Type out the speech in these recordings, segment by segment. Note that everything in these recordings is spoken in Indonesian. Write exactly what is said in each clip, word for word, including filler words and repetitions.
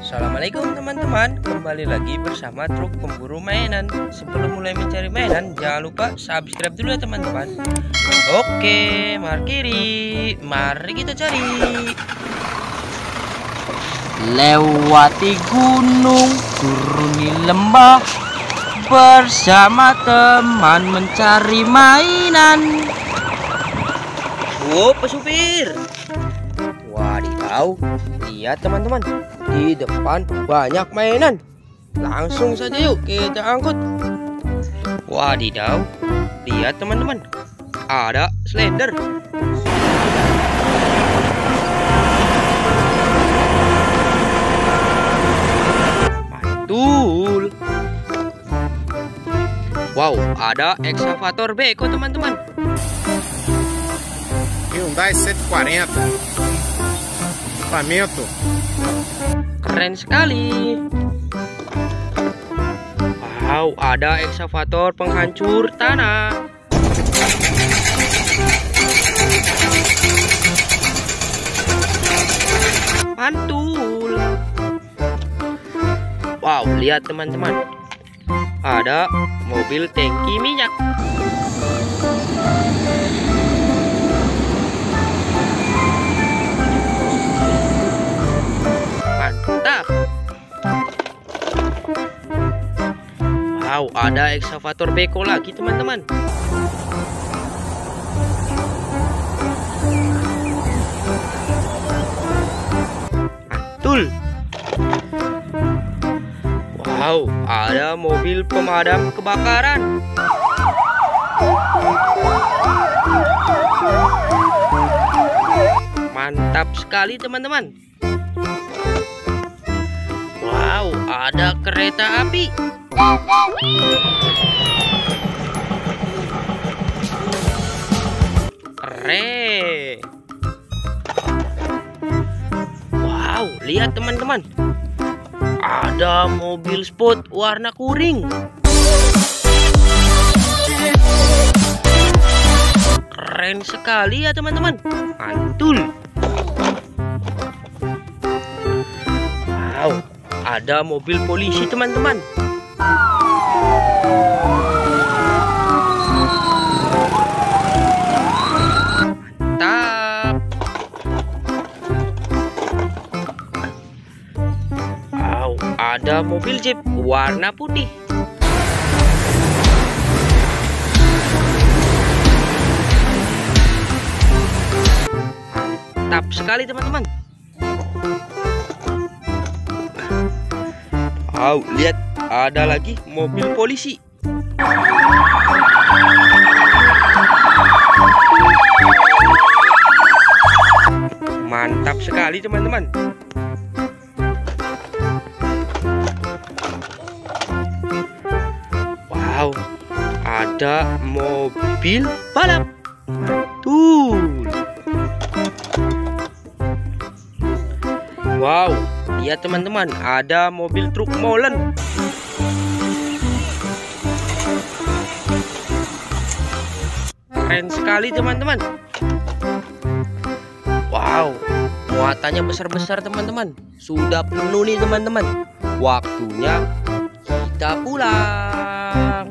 Assalamualaikum teman-teman, kembali lagi bersama Truk Pemburu Mainan. Sebelum mulai mencari mainan, jangan lupa subscribe dulu ya teman-teman. Oke, markiri, mari kita cari. Lewati gunung, turuni lembah, bersama teman mencari mainan. Wow, pesupir. Wadidaw, lihat teman-teman, di depan banyak mainan. Langsung saja yuk kita angkut. Wadidaw, lihat teman-teman, ada slender. Mantul. Wow, ada eksavator beko teman-teman. Hyundai cento e quarenta. Equipamento. Keren sekali. Wow, ada eksavator penghancur tanah. Mantul. Wow, lihat teman-teman, ada mobil tangki minyak. Mantap. Wow, ada eksavator beko lagi teman-teman. Mantul. Wow, ada mobil pemadam kebakaran. Mantap sekali teman-teman. Wow, ada kereta api. Keren. Wow, lihat teman-teman, ada mobil sport warna kuning. Keren sekali ya teman-teman. Mantul. Wow, ada mobil polisi teman-teman. Mantap. Wow, ada mobil jeep warna putih. Mantap sekali teman-teman. Wow, lihat, ada lagi mobil polisi. Mantap sekali teman-teman. Wow, ada mobil balap. Tuh. Wow, lihat teman-teman, ada mobil truk molen. Keren sekali teman-teman. Wow, muatannya besar-besar teman-teman. Sudah penuh nih teman-teman. Waktunya kita pulang.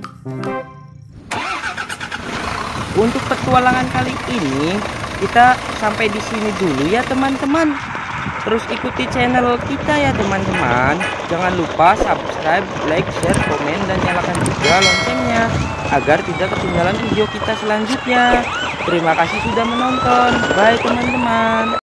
Untuk petualangan kali ini kita sampai di sini dulu ya teman-teman. Terus ikuti channel kita ya teman-teman. Jangan lupa subscribe, like, share, komen, dan nyalakan juga loncengnya agar tidak ketinggalan video kita selanjutnya. Terima kasih sudah menonton. Bye teman-teman.